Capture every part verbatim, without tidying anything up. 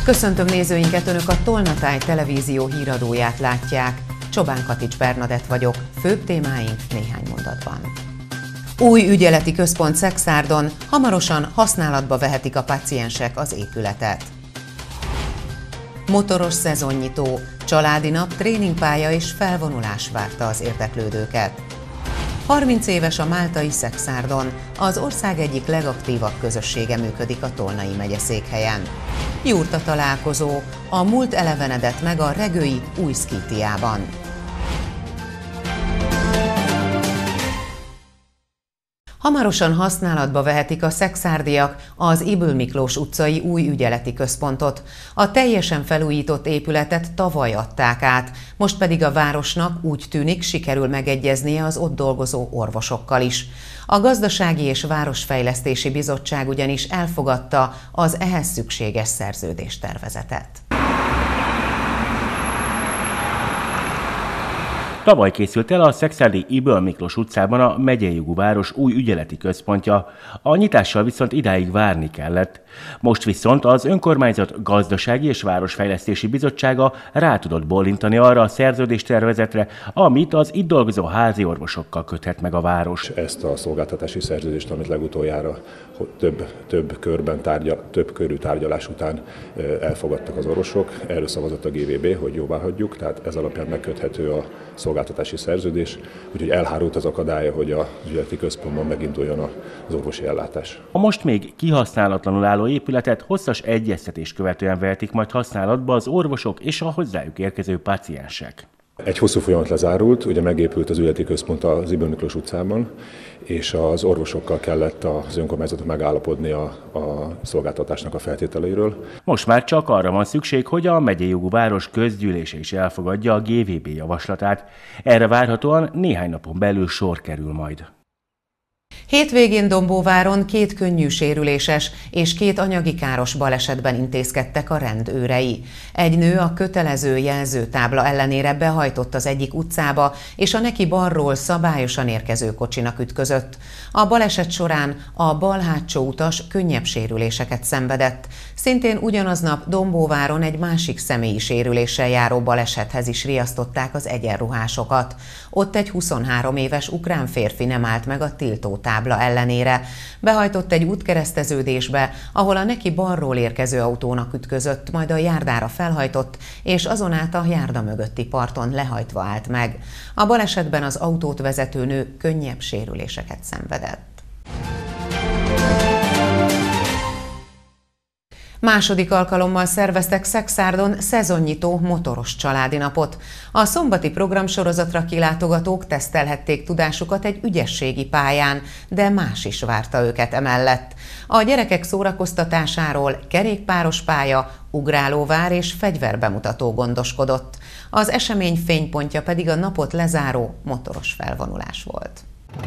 Köszöntöm nézőinket, Önök a Tolnatáj televízió híradóját látják. Csobán Katics Bernadett vagyok, főbb témáink néhány mondatban. Új ügyeleti központ Szekszárdon, hamarosan használatba vehetik a páciensek az épületet. Motoros szezonnyitó, családi nap, tréningpálya és felvonulás várta az érdeklődőket. harminc éves a máltai Szekszárdon, az ország egyik legaktívabb közössége működik a Tolnai megyeszékhelyen. Jurta találkozó, a múlt elevenedett meg a Regői új szkítiában. Hamarosan használatba vehetik a szekszárdiak az Ybl Miklós utcai új ügyeleti központot. A teljesen felújított épületet tavaly adták át, most pedig a városnak úgy tűnik, sikerül megegyeznie az ott dolgozó orvosokkal is. A Gazdasági és Városfejlesztési Bizottság ugyanis elfogadta az ehhez szükséges szerződéstervezetet. Tavaly készült el a szekszárdi Ybl Miklós utcában a megyei jogú város új ügyeleti központja, a nyitással viszont idáig várni kellett. Most viszont az önkormányzat Gazdasági és Városfejlesztési Bizottsága rá tudott bólintani arra a szerződéstervezetre, amit az itt dolgozó házi orvosokkal köthet meg a város. Ezt a szolgáltatási szerződést, amit legutoljára több, több körben tárgyal, több körű tárgyalás után elfogadtak az orvosok, erről szavazott a gé vé bé, hogy jóvá hagyjuk, tehát ez alapján megköthető a szolgáltatási szerződés, úgyhogy elhárult az akadálya, hogy az ügyeleti központban meginduljon az orvosi ellátás. A most még kihasználatlanul álló épületet hosszas egyeztetés követően vehetik majd használatba az orvosok és a hozzájuk érkező páciensek. Egy hosszú folyamat lezárult, ugye megépült az ügyeleti központ az Ybl Miklós utcában, és az orvosokkal kellett az önkormányzatot megállapodni a, a szolgáltatásnak a feltételeiről. Most már csak arra van szükség, hogy a megyei jogú város közgyűlése is elfogadja a gé vé bé javaslatát. Erre várhatóan néhány napon belül sor kerül majd. Hétvégén Dombóváron két könnyű sérüléses és két anyagi káros balesetben intézkedtek a rendőrei. Egy nő a kötelező jelzőtábla ellenére behajtott az egyik utcába, és a neki balról szabályosan érkező kocsinak ütközött. A baleset során a bal hátsó utas könnyebb sérüléseket szenvedett. Szintén ugyanaznap Dombóváron egy másik személyi sérüléssel járó balesethez is riasztották az egyenruhásokat. Ott egy huszonhárom éves ukrán férfi nem állt meg a tiltótábla ellenére. Behajtott egy útkereszteződésbe, ahol a neki balról érkező autónak ütközött, majd a járdára felhajtott, és azon át a járda mögötti parton lehajtva állt meg. A balesetben az autót vezető nő könnyebb sérüléseket szenvedett. Második alkalommal szerveztek Szekszárdon szezonnyitó motoros családi napot. A szombati programsorozatra kilátogatók tesztelhették tudásukat egy ügyességi pályán, de más is várta őket emellett. A gyerekek szórakoztatásáról kerékpáros pálya, ugrálóvár és fegyverbemutató gondoskodott. Az esemény fénypontja pedig a napot lezáró motoros felvonulás volt.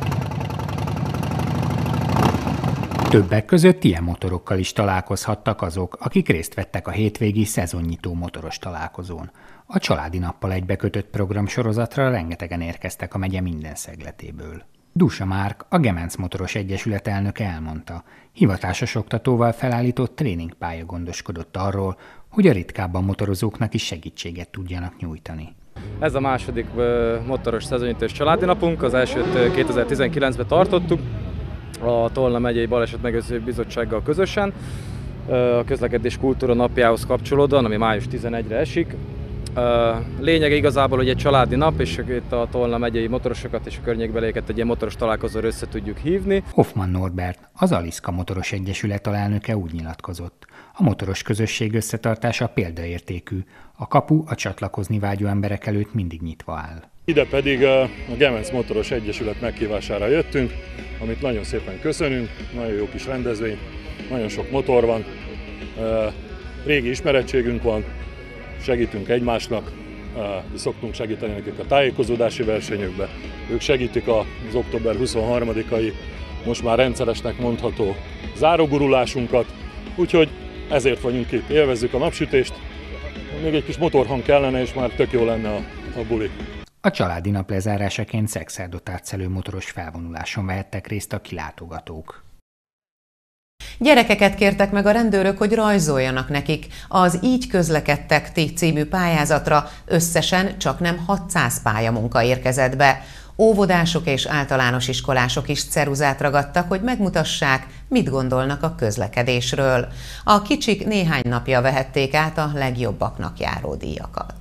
Többek között ilyen motorokkal is találkozhattak azok, akik részt vettek a hétvégi szezonnyitó motoros találkozón. A családi nappal egybekötött programsorozatra rengetegen érkeztek a megye minden szegletéből. Dusa Márk, a Gemenc Motoros Egyesület elnöke elmondta, hivatásos oktatóval felállított tréningpálya gondoskodott arról, hogy a ritkábban motorozóknak is segítséget tudjanak nyújtani. Ez a második motoros szezonnyitós családi napunk, az elsőt kétezer-tizenkilencben tartottuk, a Tolna megyei Baleset Megelőző Bizottsággal közösen, a közlekedés kultúra napjához kapcsolódóan, ami május tizenegyedikére esik. Lényege igazából, hogy egy családi nap, és itt a Tolna megyei motorosokat és a környékbelieket egy ilyen motoros találkozóra össze tudjuk hívni. Hoffman Norbert, az Aliszka Motoros Egyesület alelnöke úgy nyilatkozott. A motoros közösség összetartása példaértékű. A kapu a csatlakozni vágyó emberek előtt mindig nyitva áll. Ide pedig a Gemenc Motoros Egyesület meghívására jöttünk, amit nagyon szépen köszönünk, nagyon jó kis rendezvény, nagyon sok motor van, régi ismerettségünk van, segítünk egymásnak, szoktunk segíteni nekik a tájékozódási versenyükbe, ők segítik az október huszonharmadikai, most már rendszeresnek mondható zárógurulásunkat, úgyhogy ezért vagyunk itt, élvezzük a napsütést, még egy kis motorhang kellene, és már tök jó lenne a, a buli. A családi nap lezárásaként Szekszárdot átszelő motoros felvonuláson vehettek részt a kilátogatók. Gyerekeket kértek meg a rendőrök, hogy rajzoljanak nekik. Az Így közlekedtek című pályázatra összesen csaknem hatszáz pályamunka érkezett be. Óvodások és általános iskolások is ceruzát ragadtak, hogy megmutassák, mit gondolnak a közlekedésről. A kicsik néhány napja vehették át a legjobbaknak járó díjakat.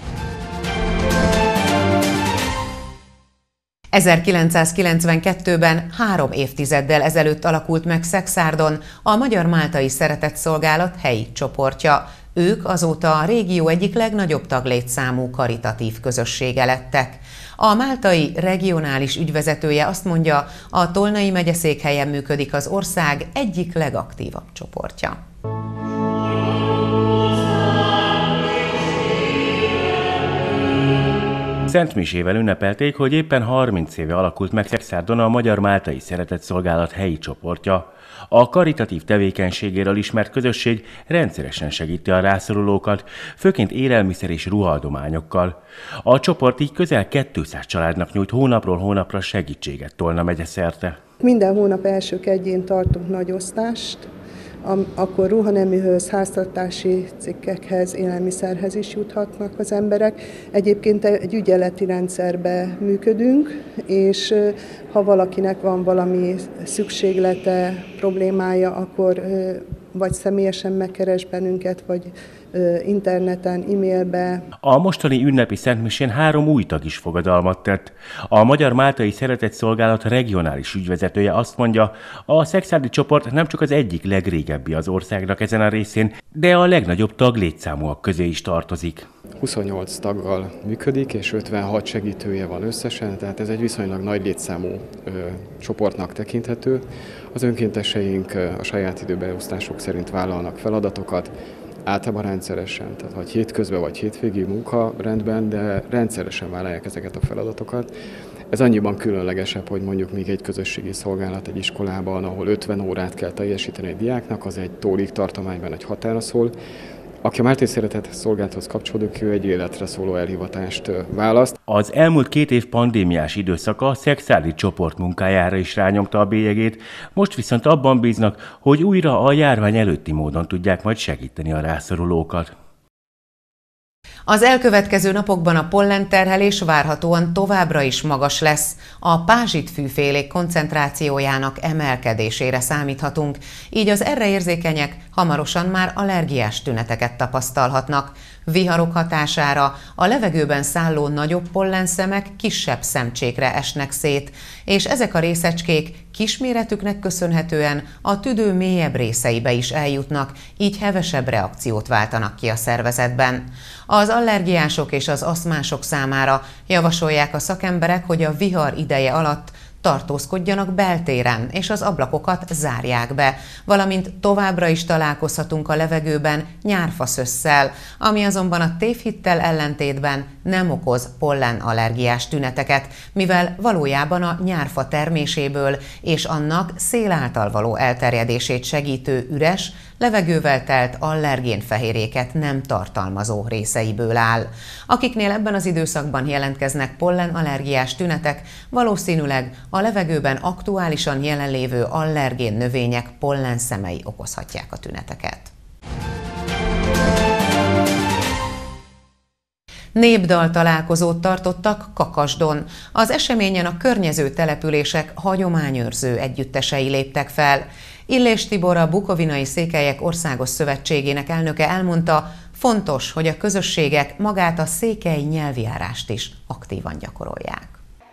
ezerkilencszázkilencvenkettőben, három évtizeddel ezelőtt alakult meg Szekszárdon a Magyar-Máltai Szeretetszolgálat helyi csoportja. Ők azóta a régió egyik legnagyobb taglétszámú karitatív közössége lettek. A máltai regionális ügyvezetője azt mondja, a Tolnai megyeszékhelyen működik az ország egyik legaktívabb csoportja. Szentmisével ünnepelték, hogy éppen harminc éve alakult meg Szekszárdon a Magyar-Máltai Szeretetszolgálat helyi csoportja. A karitatív tevékenységéről ismert közösség rendszeresen segíti a rászorulókat, főként élelmiszer és ruhaadományokkal. A csoport így közel kétszáz családnak nyújt hónapról hónapra segítséget Tolna megye szerte. Minden hónap első kedjén tartunk nagy osztást, akkor ruhaneműhöz, háztartási cikkekhez, élelmiszerhez is juthatnak az emberek. Egyébként egy ügyeleti rendszerben működünk, és ha valakinek van valami szükséglete, problémája, akkor vagy személyesen megkeres bennünket, vagy interneten, e-mailbe. A mostani ünnepi szentmisén három új tag is fogadalmat tett. A Magyar-Máltai Szeretetszolgálat regionális ügyvezetője azt mondja, a szekszárdi csoport nem csak az egyik legrégebbi az országnak ezen a részén, de a legnagyobb taglétszámúak közé is tartozik. huszonnyolc taggal működik, és ötvenhat segítője van összesen, tehát ez egy viszonylag nagy létszámú ö, csoportnak tekinthető. Az önkénteseink a saját időbeosztások szerint vállalnak feladatokat, általában rendszeresen, tehát vagy hétközben vagy hétvégi munkarendben, de rendszeresen vállalják ezeket a feladatokat. Ez annyiban különlegesebb, hogy mondjuk még egy közösségi szolgálat egy iskolában, ahol ötven órát kell teljesíteni egy diáknak, az egy tólig tartományban egy határa szól. Aki a Máltai Szeretetszolgálathoz kapcsolódik, ő egy életre szóló elhivatást választ. Az elmúlt két év pandémiás időszaka a szekszárdi csoport munkájára is rányomta a bélyegét, most viszont abban bíznak, hogy újra a járvány előtti módon tudják majd segíteni a rászorulókat. Az elkövetkező napokban a pollenterhelés várhatóan továbbra is magas lesz. A pázsitfűfélék koncentrációjának emelkedésére számíthatunk, így az erre érzékenyek hamarosan már allergiás tüneteket tapasztalhatnak. Viharok hatására a levegőben szálló nagyobb pollenszemek kisebb szemcsékre esnek szét, és ezek a részecskék kisméretüknek köszönhetően a tüdő mélyebb részeibe is eljutnak, így hevesebb reakciót váltanak ki a szervezetben. Az allergiások és az asztmások számára javasolják a szakemberek, hogy a vihar ideje alatt tartózkodjanak beltéren, és az ablakokat zárják be, valamint továbbra is találkozhatunk a levegőben nyárfaszösszel, ami azonban a tévhittel ellentétben nem okoz pollenallergiás tüneteket, mivel valójában a nyárfa terméséből és annak szél által való elterjedését segítő üres, levegővel telt allergénfehérjéket nem tartalmazó részeiből áll. Akiknél ebben az időszakban jelentkeznek pollenallergiás tünetek, valószínűleg a levegőben aktuálisan jelenlévő allergén növények pollenszemei okozhatják a tüneteket. Népdal találkozót tartottak Kakasdon. Az eseményen a környező települések hagyományőrző együttesei léptek fel. Illés Tibor, a Bukovinai Székelyek Országos Szövetségének elnöke elmondta, fontos, hogy a közösségek magát a székely nyelvjárást is aktívan gyakorolják.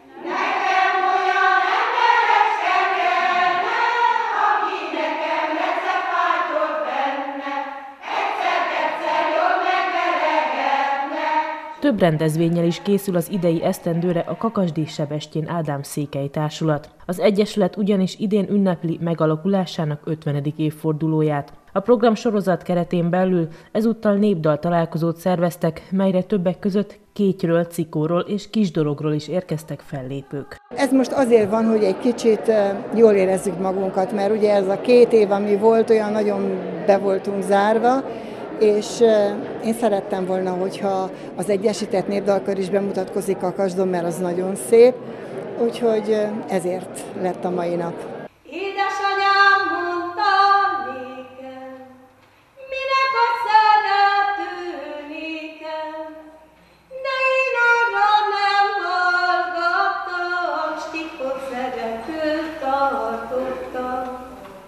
Több rendezvénnyel is készül az idei esztendőre a Kakasdi Sebestyén Ádám Székely Társulat. Az egyesület ugyanis idén ünnepli megalakulásának ötvenedik évfordulóját. A program sorozat keretén belül ezúttal népdal találkozót szerveztek, melyre többek között Kétyről, Cikóról és Kisdorogról is érkeztek fellépők. Ez most azért van, hogy egy kicsit jól érezzük magunkat, mert ugye ez a két év, ami volt, olyan nagyon be voltunk zárva, és én szerettem volna, hogyha az Egyesített Népdalkör is bemutatkozik Kakasdon, mert az nagyon szép, úgyhogy ezért lett a mai nap. Édesanyám mondta,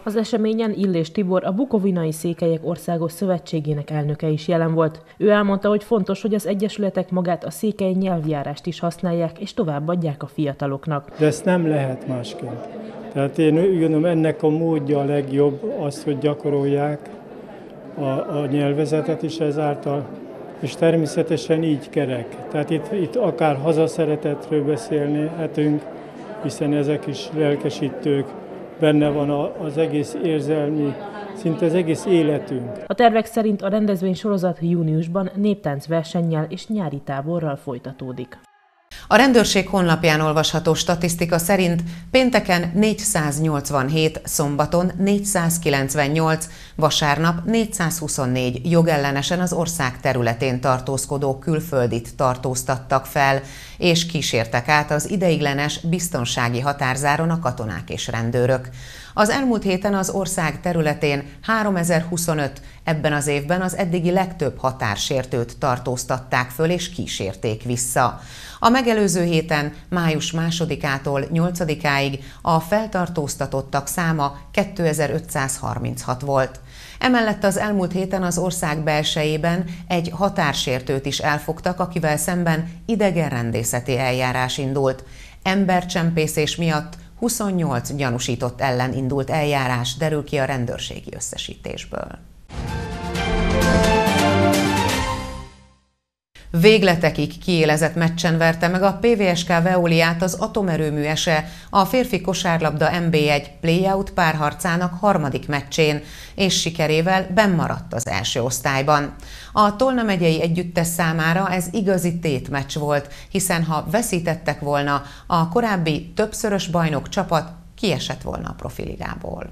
Az eseményen Illés Tibor, a Bukovinai Székelyek Országos Szövetségének elnöke is jelen volt. Ő elmondta, hogy fontos, hogy az egyesületek magát a székely nyelvjárást is használják, és továbbadják a fiataloknak. De ezt nem lehet másként. Tehát én úgy gondolom, ennek a módja a legjobb az, hogy gyakorolják a, a nyelvezetet is ezáltal, és természetesen így kerek. Tehát itt, itt akár hazaszeretetről beszélhetünk, hiszen ezek is lelkesítők, benne van az egész érzelmi, szinte az egész életünk. A tervek szerint a rendezvény sorozat júniusban néptánc versennyel és nyári táborral folytatódik. A rendőrség honlapján olvasható statisztika szerint pénteken négyszáznyolcvanhét, szombaton négyszázkilencvennyolc, vasárnap négyszázhuszonnégy jogellenesen az ország területén tartózkodó külföldit tartóztattak fel, és kísértek át az ideiglenes biztonsági határzáron a katonák és rendőrök. Az elmúlt héten az ország területén háromezer-huszonöt, ebben az évben az eddigi legtöbb határsértőt tartóztatták föl és kísérték vissza. A megelőző héten május másodikától nyolcadikáig a feltartóztatottak száma kétezer-ötszázharminchat volt. Emellett az elmúlt héten az ország belsejében egy határsértőt is elfogtak, akivel szemben idegenrendészeti eljárás indult. Embercsempészés miatt huszonnyolc gyanúsított ellen indult eljárás, derül ki a rendőrségi összesítésből. Végletekig kiélezett meccsen verte meg a pé vé es ká Veoliát az Atomerőmű Ese a férfi kosárlabda en bé egy play-out párharcának harmadik meccsén, és sikerével bennmaradt az első osztályban. A Tolna megyei együttes számára ez igazi tétmeccs volt, hiszen ha veszítettek volna, a korábbi többszörös bajnok csapat kiesett volna a profiligából.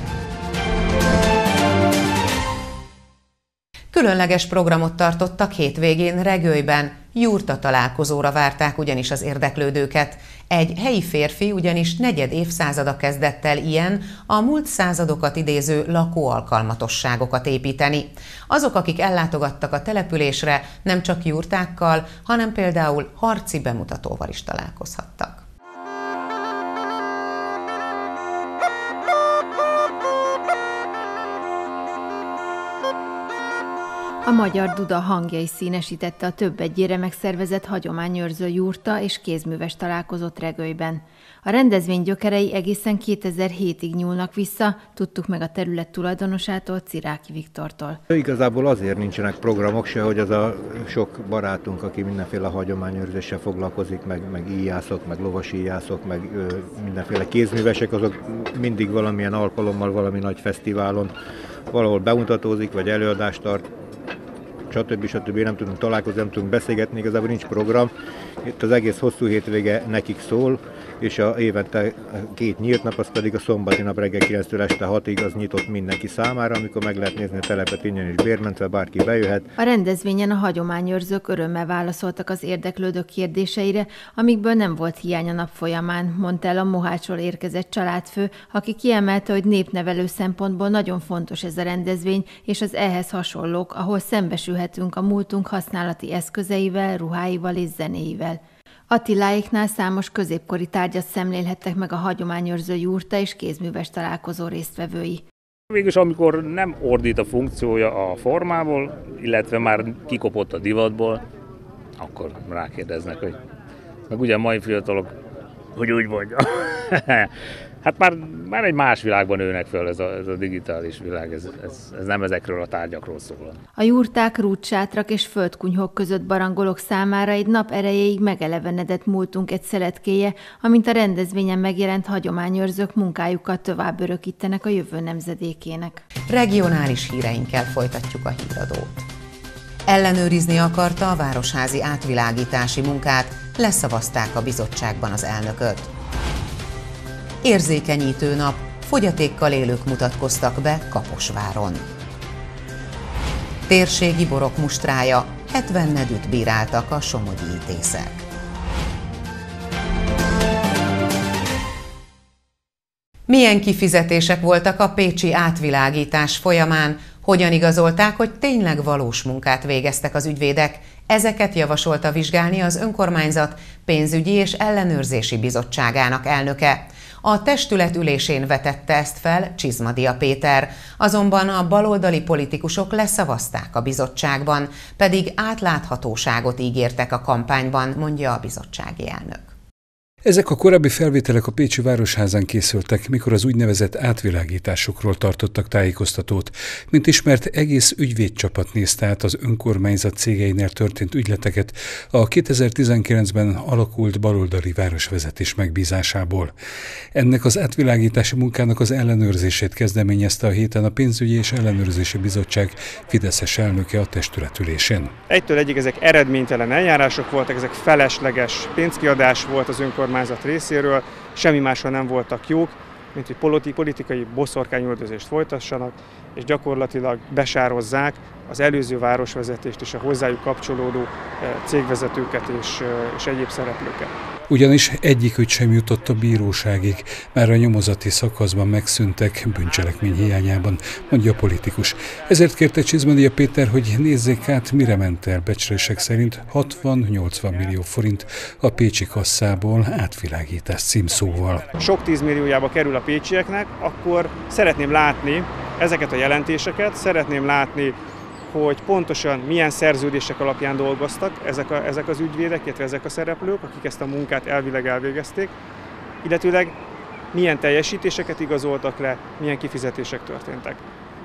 Különleges programot tartottak hétvégén Regőjben, jurta találkozóra várták ugyanis az érdeklődőket. Egy helyi férfi ugyanis negyed évszázada kezdett el ilyen, a múlt századokat idéző lakóalkalmatosságokat építeni. Azok, akik ellátogattak a településre, nem csak jurtákkal, hanem például harci bemutatóval is találkozhattak. A Magyar Duda hangjai színesítette a több egyére megszervezett hagyományőrző jurta és kézműves találkozót Regőjben. A rendezvény gyökerei egészen kétezer-hétig nyúlnak vissza, tudtuk meg a terület tulajdonosától, Ciráki Viktortól. Igazából azért nincsenek programok se, hogy az a sok barátunk, aki mindenféle hagyományőrzéssel foglalkozik, meg, meg íjászok, meg lovasíjászok, meg ö, mindenféle kézművesek, azok mindig valamilyen alkalommal, valami nagy fesztiválon valahol bemutatózik, vagy előadást tart, stb. stb. Nem tudunk találkozni, nem tudunk beszélgetni, igazából nincs program. Itt az egész hosszú hétvége nekik szól, és a évente két nyílt nap, az pedig a szombati nap reggel kilenctől este hatig, az nyitott mindenki számára, amikor meg lehet nézni a telepet ingyen és bérmentve, bárki bejöhet. A rendezvényen a hagyományőrzők örömmel válaszoltak az érdeklődők kérdéseire, amikből nem volt hiány a nap folyamán, mondta el a Mohácsról érkezett családfő, aki kiemelte, hogy népnevelő szempontból nagyon fontos ez a rendezvény, és az ehhez hasonlók, ahol szembesülhetünk a múltunk használati eszközeivel, ruháival és zenéivel. Attiláéknál számos középkori tárgyat szemlélhettek meg a hagyományőrző jurta és kézműves találkozó résztvevői. Végülis amikor nem ordít a funkciója a formából, illetve már kikopott a divatból, akkor rákérdeznek, hogy meg ugye a mai fiatalok, hogy úgy mondja. Hát már, már egy más világban nőnek fel, ez a, ez a digitális világ, ez, ez, ez nem ezekről a tárgyakról szól. A jurták, rúdsátrak és földkunyhók között barangolók számára egy nap erejéig megelevenedett múltunk egy szeletkéje, amint a rendezvényen megjelent hagyományőrzők munkájukat tovább örökítenek a jövő nemzedékének. Regionális híreinkkel folytatjuk a híradót. Ellenőrizni akarta a városházi átvilágítási munkát, leszavazták a bizottságban az elnököt. Érzékenyítő nap, fogyatékkal élők mutatkoztak be Kaposváron. Térségi borok mustrája, hetven nedűt bíráltak a somogyi ítészek. Milyen kifizetések voltak a pécsi átvilágítás folyamán, hogyan igazolták, hogy tényleg valós munkát végeztek az ügyvédek, ezeket javasolta vizsgálni az önkormányzat pénzügyi és ellenőrzési bizottságának elnöke. A testület ülésén vetette ezt fel Csizmadia Péter, azonban a baloldali politikusok leszavazták a bizottságban, pedig átláthatóságot ígértek a kampányban, mondja a bizottsági elnök. Ezek a korábbi felvételek a Pécsi Városházán készültek, mikor az úgynevezett átvilágításokról tartottak tájékoztatót. Mint ismert, egész ügyvédcsapat nézte át az önkormányzat cégeinél történt ügyleteket a kétezer-tizenkilencben alakult baloldali városvezetés megbízásából. Ennek az átvilágítási munkának az ellenőrzését kezdeményezte a héten a Pénzügyi és Ellenőrzési Bizottság fideszes elnöke a testületülésén. Egytől egyig ezek eredménytelen eljárások voltak, ezek felesleges pénzkiadás volt az önkormányzat részéről, semmi másra nem voltak jók, mint hogy politikai boszorkányüldözést folytassanak, és gyakorlatilag besározzák az előző városvezetést és a hozzájuk kapcsolódó cégvezetőket és, és egyéb szereplőket. Ugyanis egyikük sem jutott a bíróságig, már a nyomozati szakaszban megszűntek bűncselekmény hiányában, mondja a politikus. Ezért kérte Csizmadia Péter, hogy nézzék át, mire ment el becslések szerint hatvan-nyolcvan millió forint a pécsi kasszából átvilágítás címszóval. Sok tízmilliójába kerül a pécsieknek, akkor szeretném látni ezeket a jelentéseket, szeretném látni, hogy pontosan milyen szerződések alapján dolgoztak ezek, a, ezek az ügyvédek, illetve ezek a szereplők, akik ezt a munkát elvileg elvégezték, illetőleg milyen teljesítéseket igazoltak le, milyen kifizetések történtek.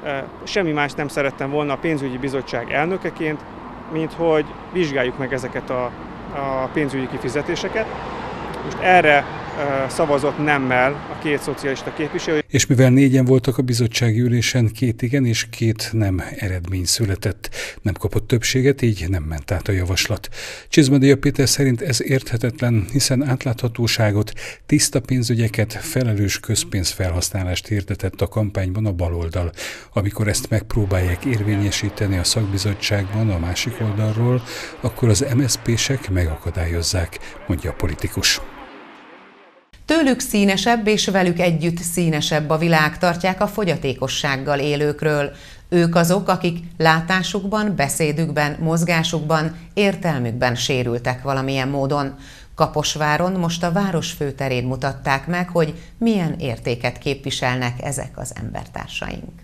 Semmi más nem szerettem volna a pénzügyi bizottság elnökeként, mint hogy vizsgáljuk meg ezeket a, a pénzügyi kifizetéseket. Most erre szavazott nemmel a két szocialista képviselő. És mivel négyen voltak a bizottsági ülésen, két igen és két nem eredmény született. Nem kapott többséget, így nem ment át a javaslat. Csizmadia Péter szerint ez érthetetlen, hiszen átláthatóságot, tiszta pénzügyeket, felelős közpénzfelhasználást hirdetett a kampányban a baloldal. Amikor ezt megpróbálják érvényesíteni a szakbizottságban a másik oldalról, akkor az em es zé pések megakadályozzák, mondja a politikus. Tőlük színesebb és velük együtt színesebb a világ, tartják a fogyatékossággal élőkről. Ők azok, akik látásukban, beszédükben, mozgásukban, értelmükben sérültek valamilyen módon. Kaposváron most a város főterén mutatták meg, hogy milyen értéket képviselnek ezek az embertársaink.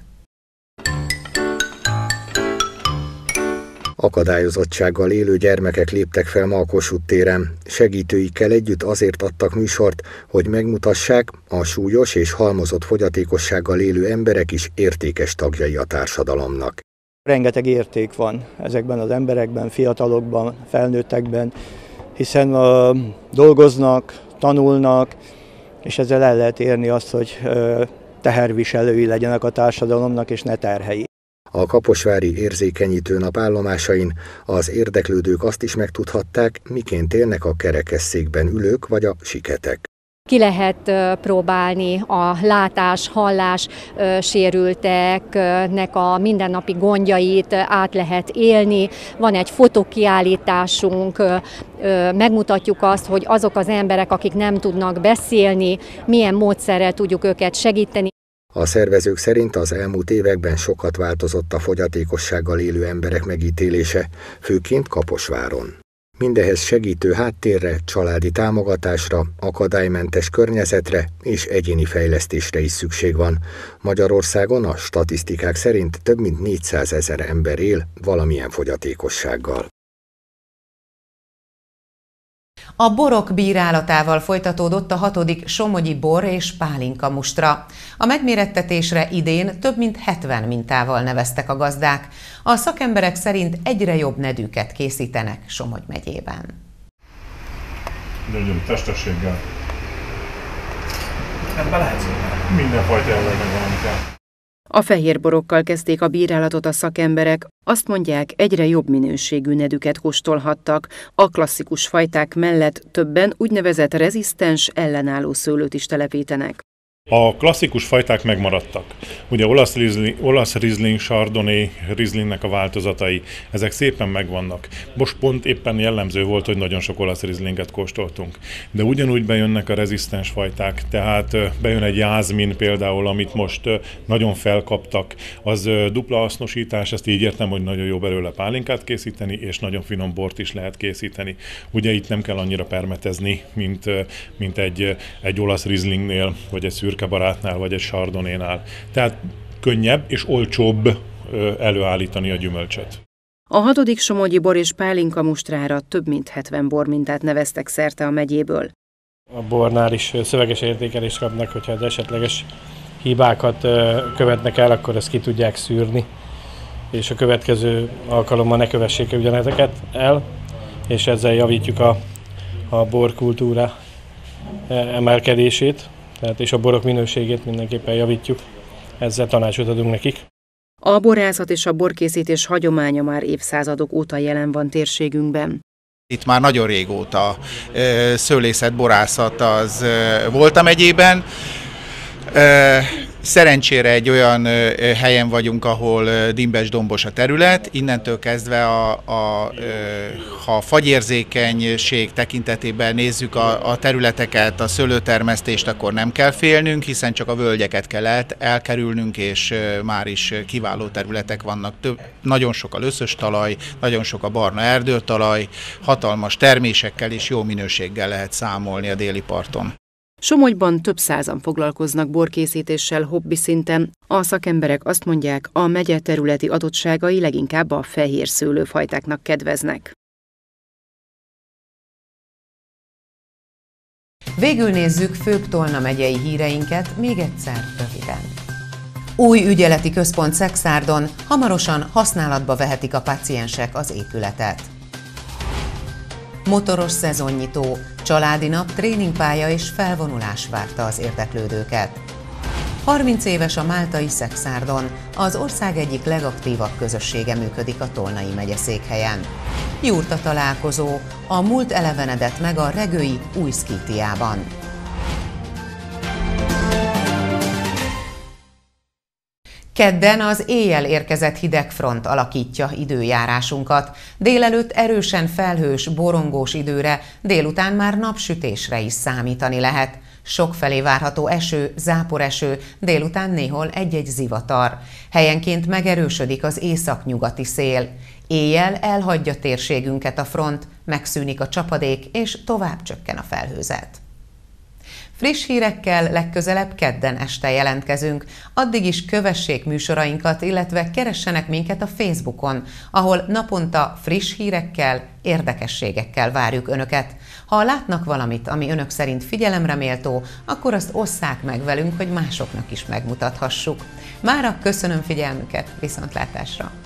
Akadályozottsággal élő gyermekek léptek fel ma a Kossuth téren. Segítőikkel együtt azért adtak műsort, hogy megmutassák, a súlyos és halmozott fogyatékossággal élő emberek is értékes tagjai a társadalomnak. Rengeteg érték van ezekben az emberekben, fiatalokban, felnőttekben, hiszen uh, dolgoznak, tanulnak, és ezzel el lehet érni azt, hogy uh, teherviselői legyenek a társadalomnak, és ne terhei. A kaposvári érzékenyítő nap állomásain az érdeklődők azt is megtudhatták, miként élnek a kerekesszékben ülők vagy a siketek. Ki lehet próbálni a látás, hallás sérülteknek a mindennapi gondjait, át lehet élni. Van egy fotókiállításunk, megmutatjuk azt, hogy azok az emberek, akik nem tudnak beszélni, milyen módszerrel tudjuk őket segíteni. A szervezők szerint az elmúlt években sokat változott a fogyatékossággal élő emberek megítélése, főként Kaposváron. Mindehhez segítő háttérre, családi támogatásra, akadálymentes környezetre és egyéni fejlesztésre is szükség van. Magyarországon a statisztikák szerint több mint négyszázezer ember él valamilyen fogyatékossággal. A borok bírálatával folytatódott a hatodik somogyi bor és pálinka mustra. A megmérettetésre idén több mint hetven mintával neveztek a gazdák. A szakemberek szerint egyre jobb nedűket készítenek Somogy megyében. Nagyon testességgel. Ebben lehet szólni. Mindenfajta ellen megvan kell. A fehér borokkal kezdték a bírálatot a szakemberek, azt mondják, egyre jobb minőségű nedűket kóstolhattak. A klasszikus fajták mellett többen úgynevezett rezisztens, ellenálló szőlőt is telepítenek. A klasszikus fajták megmaradtak. Ugye olasz Riesling, olasz Riesling, Chardonnay, Rieslingnek a változatai, ezek szépen megvannak. Most pont éppen jellemző volt, hogy nagyon sok olasz Rieslinget kóstoltunk. De ugyanúgy bejönnek a rezisztens fajták, tehát bejön egy jázmin például, amit most nagyon felkaptak, az dupla hasznosítás, ezt így értem, hogy nagyon jó belőle pálinkát készíteni, és nagyon finom bort is lehet készíteni. Ugye itt nem kell annyira permetezni, mint, mint egy, egy olasz Rieslingnél, vagy egy szürke barátnál, vagy egy Chardonnaynál. Tehát könnyebb és olcsóbb előállítani a gyümölcsöt. A hatodik somogyi bor és pálinka mustrára több mint hetven bormintát neveztek szerte a megyéből. A bornál is szöveges értékelést kapnak, hogyha az esetleges hibákat követnek el, akkor ezt ki tudják szűrni, és a következő alkalommal ne kövessék ugyanezeket el, és ezzel javítjuk a, a borkultúra emelkedését, tehát és a borok minőségét mindenképpen javítjuk, ezzel tanácsot adunk nekik. A borászat és a borkészítés hagyománya már évszázadok óta jelen van térségünkben. Itt már nagyon régóta szőlészet, borászat az volt a megyében. Szerencsére egy olyan helyen vagyunk, ahol dimbes-dombos a terület, innentől kezdve a, a, ha a fagyérzékenység tekintetében nézzük a, a területeket, a szőlőtermesztést, akkor nem kell félnünk, hiszen csak a völgyeket kell el, elkerülnünk, és már is kiváló területek vannak. Több, nagyon sok a löszös talaj, nagyon sok a barna erdőtalaj, hatalmas termésekkel és jó minőséggel lehet számolni a déli parton. Somogyban több százan foglalkoznak borkészítéssel hobbi szinten. A szakemberek azt mondják, a megye területi adottságai leginkább a fehér szőlőfajtáknak kedveznek. Végül nézzük főbb Tolna megyei híreinket még egyszer röviden. Új ügyeleti központ Szekszárdon, hamarosan használatba vehetik a páciensek az épületet. Motoros szezonnyitó, családi nap, tréningpálya és felvonulás várta az érdeklődőket. harminc éves a máltai Szekszárdon, az ország egyik legaktívabb közössége működik a Tolnai megyeszékhelyen. Jurta találkozó, a múlt elevenedett meg a regői új szkítiában. Kedden az éjjel érkezett hideg front alakítja időjárásunkat. Délelőtt erősen felhős, borongós időre, délután már napsütésre is számítani lehet. Sokfelé várható eső, záporeső, délután néhol egy-egy zivatar. Helyenként megerősödik az északnyugati szél. Éjjel elhagyja térségünket a front, megszűnik a csapadék és tovább csökken a felhőzet. Friss hírekkel legközelebb kedden este jelentkezünk. Addig is kövessék műsorainkat, illetve keressenek minket a Facebookon, ahol naponta friss hírekkel, érdekességekkel várjuk Önöket. Ha látnak valamit, ami Önök szerint figyelemre méltó, akkor azt osszák meg velünk, hogy másoknak is megmutathassuk. Mára köszönöm figyelmüket, viszontlátásra!